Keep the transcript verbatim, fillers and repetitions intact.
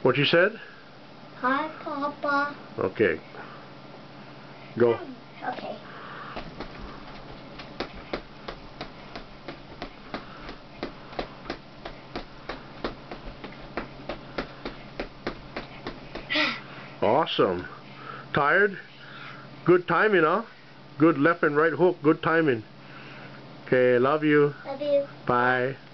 What you said? Hi, Papa. Okay. Go. Okay. Awesome. Tired? Good timing, huh? Good left and right hook. Good timing. Okay, love you. Love you. Bye.